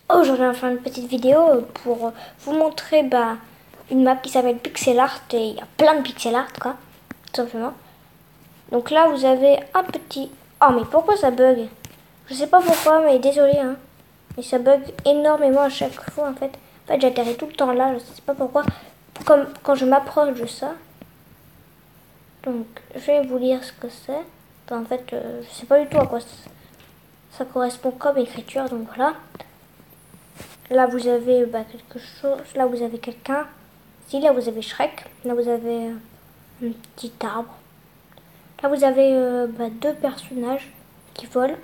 Aujourd'hui, on va faire une petite vidéo pour vous montrer une map qui s'appelle Pixel Art et il y a plein de pixel art quoi, tout simplement. Donc là, vous avez un petit... Oh, mais pourquoi ça bug? Je sais pas pourquoi, mais désolé, hein. Mais ça bug énormément à chaque fois, en fait. En fait, j'atterris tout le temps là, je sais pas pourquoi. Comme quand je m'approche de ça. Donc, je vais vous lire ce que c'est. Enfin, en fait, je sais pas du tout à quoi ça correspond comme écriture, donc voilà. Là, vous avez quelque chose. Là, vous avez quelqu'un. Si, là, vous avez Shrek. Là, vous avez un petit arbre. Là, vous avez deux personnages qui volent.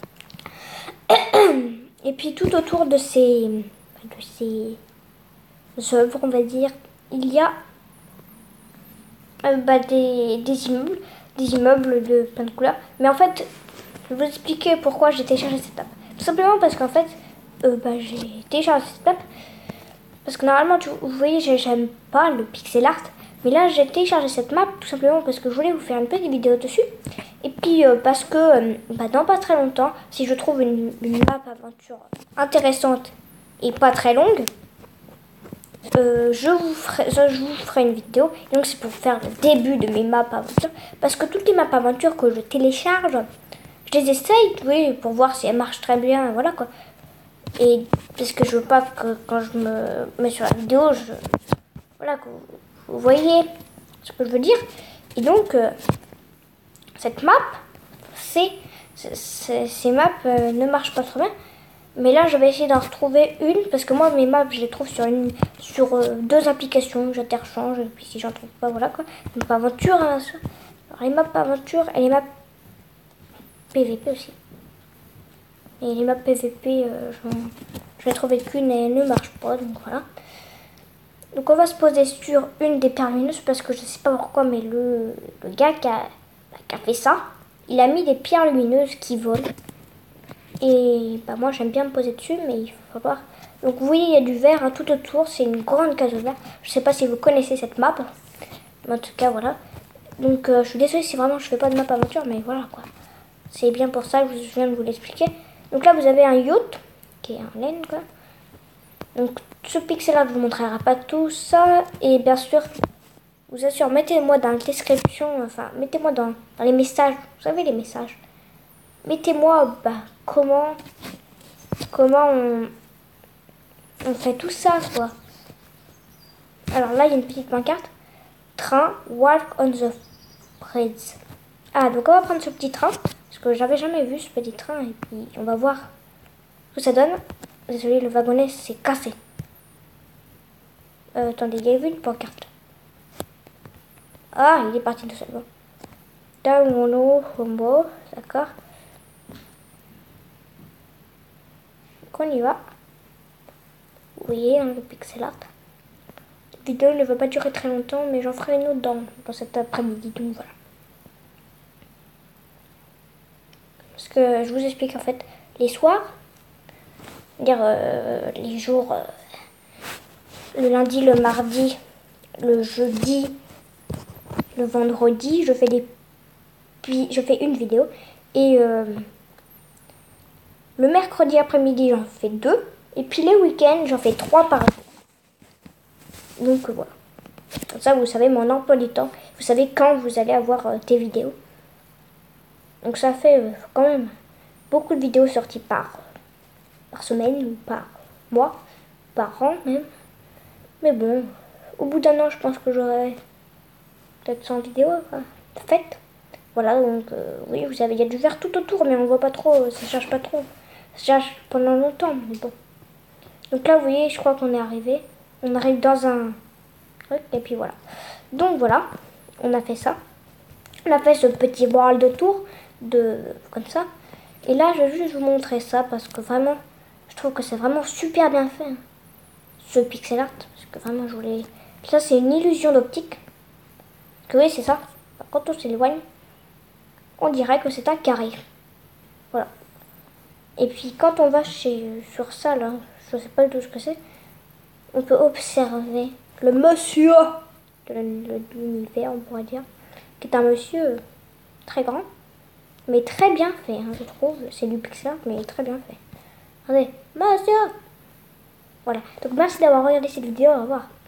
Et puis, tout autour de ces œuvres, on va dire, il y a des immeubles de plein de couleurs. Mais en fait, je vais vous expliquer pourquoi j'ai téléchargé cette app. Tout simplement parce qu'en fait, j'ai téléchargé cette app parce que normalement, vous voyez, j'aime pas le pixel art. Mais là, j'ai téléchargé cette map tout simplement parce que je voulais vous faire une petite vidéo dessus. Et puis parce que dans pas très longtemps, si je trouve une map aventure intéressante et pas très longue, je vous ferai une vidéo. Et donc c'est pour faire le début de mes maps aventure. Parce que toutes les maps aventure que je télécharge, je les essaye, oui, pour voir si elles marchent très bien, voilà quoi. Et parce que je veux pas que quand je me mets sur la vidéo, voilà, que vous voyez ce que je veux dire. Et donc, cette map, ces maps ne marchent pas trop bien. Mais là, je vais essayer d'en retrouver une, parce que moi, mes maps, je les trouve sur deux applications. J'interchange, et puis si j'en trouve pas, voilà quoi. Donc, aventure, hein, alors, les maps aventure et les maps PVP aussi. Et les maps PVP, je vais trouver qu'une et elle ne marche pas, donc voilà. Donc on va se poser sur une des pierres lumineuses parce que je sais pas pourquoi, mais le gars qui a fait ça, il a mis des pierres lumineuses qui volent. Et moi j'aime bien me poser dessus, mais il faut falloir... Donc vous voyez, il y a du vert hein, tout autour, c'est une grande case verte. Je sais pas si vous connaissez cette map, mais en tout cas voilà. Donc je suis désolée si vraiment je fais pas de map aventure, mais voilà quoi. C'est bien pour ça que je viens de vous l'expliquer. Donc là vous avez un yacht, qui est en laine quoi. Donc ce pixel là ne vous montrera pas tout ça. Et bien sûr, je vous assure, mettez-moi dans la description, enfin mettez-moi dans les messages, vous savez les messages. Mettez-moi comment on fait tout ça quoi. Alors là il y a une petite pancarte. Train, walk on the bridge. Ah donc on va prendre ce petit train. Parce que j'avais jamais vu ce petit train. Et puis on va voir ce que ça donne. Désolé, le wagonnet s'est cassé. Attendez, il y a vu une pancarte. Ah, il est parti tout seul. Bon. Damono Hombo, d'accord. Donc on y va. Vous voyez, le pixel art. La vidéo ne va pas durer très longtemps, mais j'en ferai une autre dans cet après-midi. Donc voilà. Parce que je vous explique en fait, les soirs, dire les jours, le lundi, le mardi, le jeudi, le vendredi, je fais une vidéo. Et le mercredi après-midi, j'en fais 2. Et puis les week-ends, j'en fais 3 par jour. Donc voilà. Comme ça, vous savez mon emploi du temps. Vous savez quand vous allez avoir tes vidéos. Donc ça fait quand même beaucoup de vidéos sorties par semaine ou par mois, par an même. Mais bon, au bout d'un an, je pense que j'aurai peut-être 100 vidéos faites. Voilà, donc oui, vous savez, il y a du vert tout autour, mais on voit pas trop, ça charge pas trop. Ça charge pendant longtemps, mais bon. Donc là, vous voyez, je crois qu'on est arrivé. On arrive dans un truc, et puis voilà. Donc voilà, on a fait ça. On a fait ce petit voile de tour, comme ça. Et là, je vais juste vous montrer ça, parce que vraiment, je trouve que c'est vraiment super bien fait. Hein, ce pixel art, parce que vraiment, je voulais... Ça, c'est une illusion d'optique. Que oui, c'est ça. Quand on s'éloigne, on dirait que c'est un carré. Voilà. Et puis quand on va sur ça là, je sais pas du tout ce que c'est, on peut observer le monsieur de l'univers, on pourrait dire, qui est un monsieur très grand, mais très bien fait, hein, je trouve. C'est du pixel art, mais très bien fait. Regardez, monsieur, Voilà. Donc merci d'avoir regardé cette vidéo. Au revoir.